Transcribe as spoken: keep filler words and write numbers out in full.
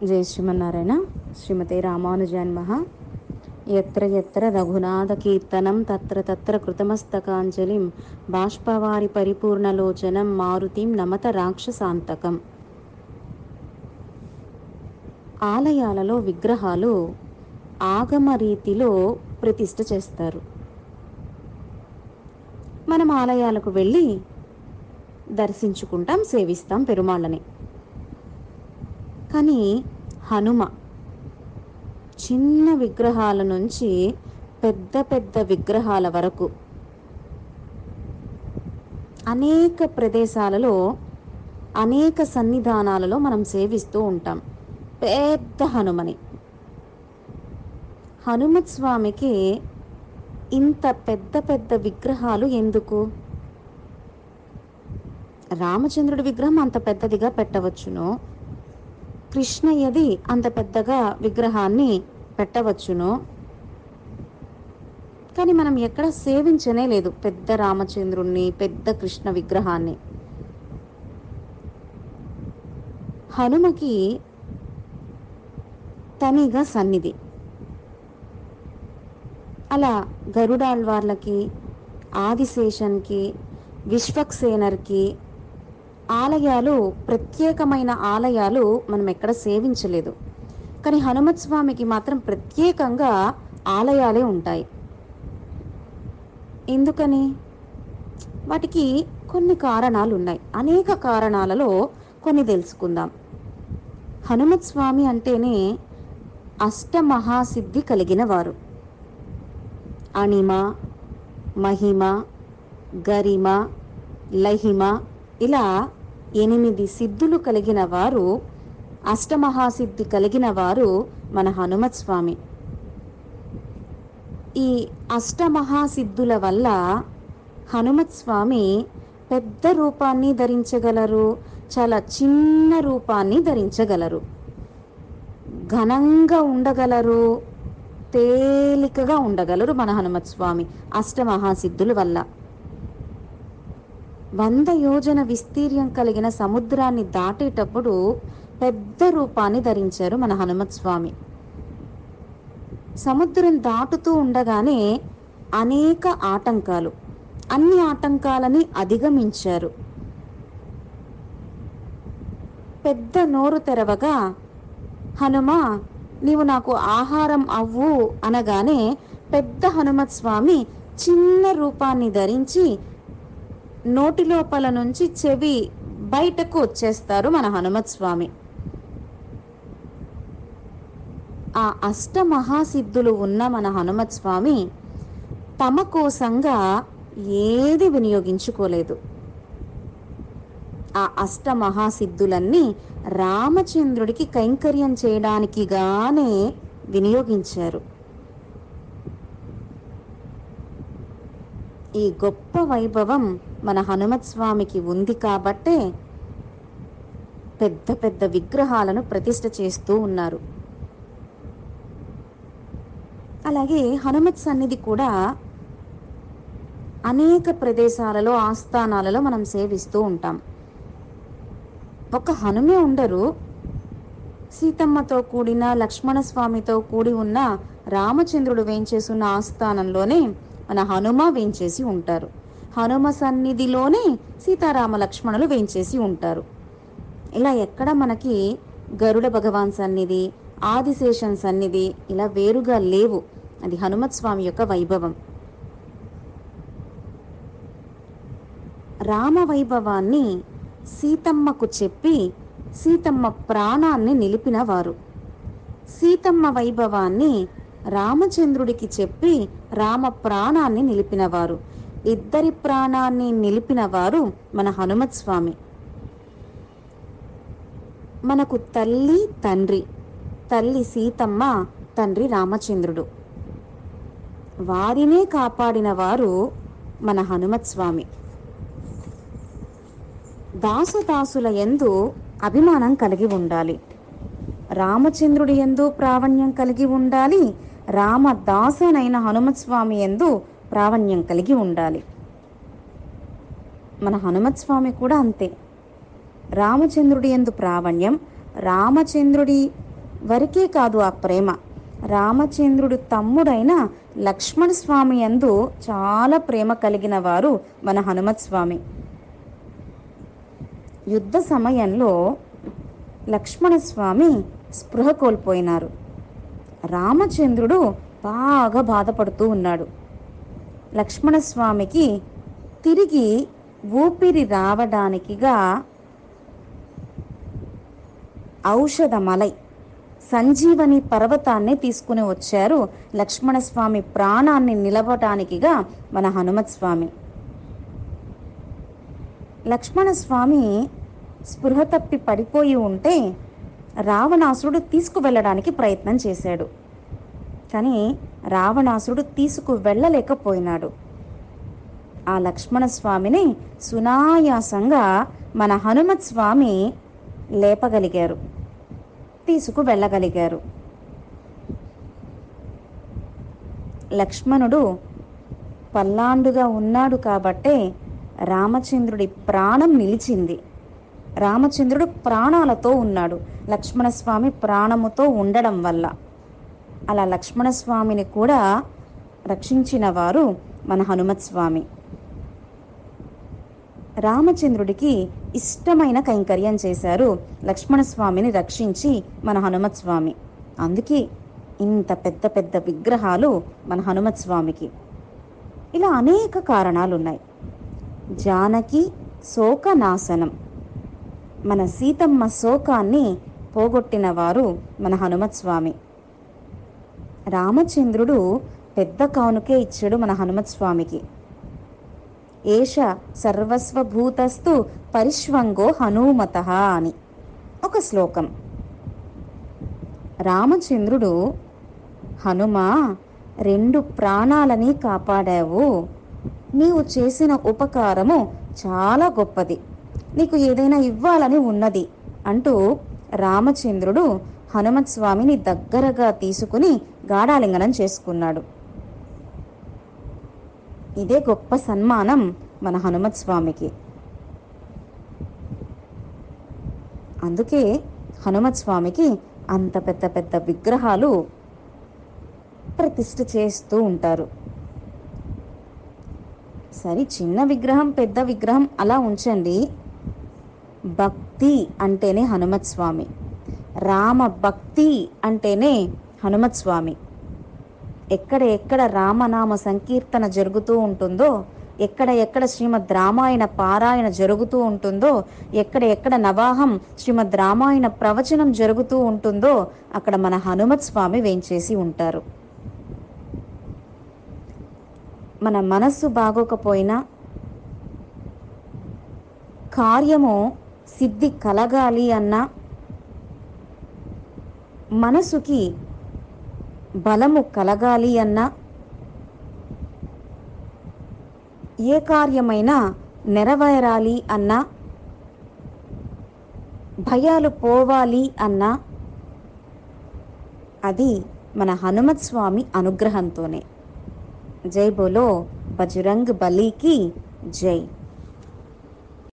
జై శ్రీమన్నారాయణ. శ్రీమతే రామానుజాన్ మహా. ఎత్ర ఎత్ర రఘునాథ కీర్తనం తత్ర తత్ర కృతమస్తకాంజలిం బాష్పవారి పరిపూర్ణలోచనం మారుతిం నమత రాక్షసాంతకం. ఆలయాలలో విగ్రహాలు ఆగమ రీతిలో ప్రతిష్ఠ చేస్తారు. మనం ఆలయాలకు వెళ్ళి దర్శించుకుంటాం, సేవిస్తాం పెరుమాళ్ళని. కానీ హనుమ చిన్న విగ్రహాల నుంచి పెద్ద పెద్ద విగ్రహాల వరకు అనేక ప్రదేశాలలో అనేక సన్నిధానాలలో మనం సేవిస్తూ ఉంటాం పెద్ద హనుమని. హనుమత్ స్వామికి ఇంత పెద్ద పెద్ద విగ్రహాలు ఎందుకు? రామచంద్రుడి విగ్రహం అంత పెద్దదిగా పెట్టవచ్చును, కృష్ణయ్యది అంత పెద్దగా విగ్రహాన్ని పెట్టవచ్చును. కానీ మనం ఎక్కడ సేవించనే లేదు పెద్ద రామచంద్రుణ్ణి, పెద్ద కృష్ణ విగ్రహాన్ని. హనుమకి తనిగా సన్నిధి. అలా గరుడాళ్వార్లకి, ఆదిశేషన్కి, విశ్వక్సేనర్కి ఆలయాలు, ప్రత్యేకమైన ఆలయాలు మనం ఎక్కడ సేవించలేదు. కానీ హనుమత్ స్వామికి మాత్రం ప్రత్యేకంగా ఆలయాలే ఉంటాయి. ఎందుకని? వాటికి కొన్ని కారణాలు ఉన్నాయి. అనేక కారణాలలో కొన్ని తెలుసుకుందాం. హనుమత్ స్వామి అంటేనే అష్టమహాసిద్ధి కలిగిన వారు. అణిమ, మహిమ, గరిమ, లహిమ, ఇలా ఎనిమిది సిద్ధులు కలిగిన వారు, అష్టమహాసిద్ధి కలిగిన వారు మన హనుమత్ స్వామి. ఈ అష్టమహాసిద్ధుల వల్ల హనుమత్ స్వామి పెద్ద రూపాన్ని ధరించగలరు, చాలా చిన్న రూపాన్ని ధరించగలరు, ఘనంగా ఉండగలరు, తేలికగా ఉండగలరు మన హనుమత్ స్వామి అష్టమహాసిద్ధుల వల్ల. వంద యోజన విస్తీర్యం కలిగిన సముద్రాన్ని దాటేటప్పుడు పెద్ద రూపాన్ని ధరించారు మన హనుమత్ స్వామి. సముద్రం దాటుతూ ఉండగానే అనేక ఆటంకాలు, అన్ని ఆటంకాలని అధిగమించారు. పెద్ద నోరు తెరవగా, హనుమ నీవు నాకు ఆహారం అవ్వు అనగానే పెద్ద హనుమత్ స్వామి చిన్న రూపాన్ని ధరించి నోటి లోపల నుంచి చెవి బయటకు వచ్చేస్తారు మన హనుమత్ స్వామి. ఆ అష్టమహాసిద్ధులు ఉన్న మన హనుమత్ స్వామి తమ కోసంగా ఏది వినియోగించుకోలేదు. ఆ అష్టమహాసిద్ధులన్నీ రామచంద్రుడికి కైంకర్యం చేయడానికిగానే వినియోగించారు. ఈ గొప్ప వైభవం మన హనుమత్ స్వామికి ఉంది కాబట్టే పెద్ద పెద్ద విగ్రహాలను ప్రతిష్ఠ చేస్తూ ఉన్నారు. అలాగే హనుమత్ సన్నిధి కూడా అనేక ప్రదేశాలలో, ఆస్థానాలలో మనం సేవిస్తూ ఉంటాం. ఒక హనుమే ఉండరు, సీతమ్మతో కూడిన, లక్ష్మణస్వామితో కూడి ఉన్న రామచంద్రుడు వేంచేసున్న ఆస్థానంలోనే మన హనుమ వేంచేసి ఉంటారు. హనుమ సన్నిధిలోనే సీతారామ లక్ష్మణులు వేంచేసి ఉంటారు. ఇలా ఎక్కడ మనకి గరుడ భగవాన్ సన్నిధి, ఆదిశేషన్ సన్నిధి ఇలా వేరుగా లేవు. అది హనుమత్ స్వామి యొక్క వైభవం. రామ వైభవాన్ని సీతమ్మకు చెప్పి సీతమ్మ ప్రాణాన్ని నిలిపిన వారు. సీతమ్మ వైభవాన్ని రామచంద్రుడికి చెప్పి రామ ప్రాణాన్ని నిలిపిన వారు. ఇద్దరి ప్రాణాన్ని నిలిపిన వారు మన హనుమత్ స్వామి. మనకు తల్లి, తండ్రి. తల్లి సీతమ్మ, తండ్రి రామచంద్రుడు. వారినే కాపాడిన వారు మన హనుమత్ స్వామి. దాసదాసుల యందు అభిమానం కలిగి ఉండాలి. రామచంద్రుడి యందు ప్రావణ్యం కలిగి ఉండాలి. రామదాసనైన హనుమత్ స్వామి యందు ప్రావణ్యం కలిగి ఉండాలి. మన హనుమత్ స్వామి కూడా అంతే. రామచంద్రుడి యందు ప్రావణ్యం, రామచంద్రుడి వరకే కాదు ఆ ప్రేమ, రామచంద్రుడు తమ్ముడైన లక్ష్మణ స్వామి యందు చాలా ప్రేమ కలిగిన వారు మన హనుమత్ స్వామి. యుద్ధ సమయంలో లక్ష్మణస్వామి స్పృహ కోల్పోయినారు. రామచంద్రుడు బాగా బాధపడుతూ ఉన్నాడు. లక్ష్మణస్వామికి తిరిగి ఊపిరి రావడానికిగా ఔషధమలై సంజీవని పర్వతాన్ని తీసుకుని వచ్చారు లక్ష్మణస్వామి ప్రాణాన్ని నిలవటానికిగా మన హనుమత్ స్వామి. లక్ష్మణస్వామి స్పృహ తప్పి పడిపోయి ఉంటే రావణాసురుడు తీసుకువెళ్ళడానికి ప్రయత్నం చేశాడు. కానీ రావణాసురుడు తీసుకువెళ్ళలేకపోయినాడు. ఆ లక్ష్మణస్వామిని సునాయాసంగా మన హనుమత్ స్వామి లేపగలిగారు, తీసుకువెళ్ళగలిగారు. లక్ష్మణుడు పల్లాండుగా ఉన్నాడు కాబట్టే రామచంద్రుడి ప్రాణం నిలిచింది. రామచంద్రుడు ప్రాణాలతో ఉన్నాడు లక్ష్మణస్వామి ప్రాణముతో ఉండడం వల్ల. అలా లక్ష్మణస్వామిని కూడా రక్షించిన వారు మన హనుమత్ స్వామి. రామచంద్రుడికి ఇష్టమైన కైంకర్యం చేశారు లక్ష్మణస్వామిని రక్షించి మన హనుమత్ స్వామి. అందుకే ఇంత పెద్ద పెద్ద విగ్రహాలు మన హనుమత్ స్వామికి. ఇలా అనేక కారణాలు ఉన్నాయి. జానకి శోకనాశనం, మన సీతమ్మ శోకాన్ని పోగొట్టిన వారు మన హనుమత్ స్వామి. రామచంద్రుడు పెద్ద కానుకే ఇచ్చాడు మన హనుమత్ స్వామికి. ఏష సర్వస్వభూతస్తు పరిష్వంగో హనుమతః అని ఒక శ్లోకం. రామచంద్రుడు, హనుమా, రెండు ప్రాణాలని కాపాడావు, నీవు చేసిన ఉపకారము చాలా గొప్పది, నీకు ఏదైనా ఇవ్వాలని ఉన్నది అంటూ రామచంద్రుడు హనుమత్ స్వామిని దగ్గరగా తీసుకుని గాఢాలింగనం చేసుకున్నాడు. ఇదే గొప్ప సన్మానం మన హనుమత్ స్వామికి. అందుకే హనుమత్ స్వామికి అంత పెద్ద పెద్ద విగ్రహాలు ప్రతిష్ఠ చేస్తూ ఉంటారు. సరే, చిన్న విగ్రహం పెద్ద విగ్రహం అలా ఉంచండి. భక్తి అంటేనే హనుమత్ స్వామి, రామ భక్తి అంటేనే హనుమత్ స్వామి. ఎక్కడ ఎక్కడ రామనామ సంకీర్తన జరుగుతూ ఉంటుందో, ఎక్కడ ఎక్కడ శ్రీమద్ రామాయణ పారాయణ జరుగుతూ ఉంటుందో, ఎక్కడ ఎక్కడ నవాహం శ్రీమద్ రామాయణ ప్రవచనం జరుగుతూ ఉంటుందో అక్కడ మన హనుమత్ స్వామి వేంచేసి ఉంటారు. మన మనస్సు బాగోకపోయినా, కార్యము సిద్ధి కలగాలి అన్నా, మనసుకి బలము కలగాలి అన్నా, ఏ కార్యమైనా నెరవేరాలి అన్నా, భయాలు పోవాలి అన్నా అది మన హనుమత్ స్వామి అనుగ్రహంతోనే. జై బోలో బజరంగ్ బలీకి జై.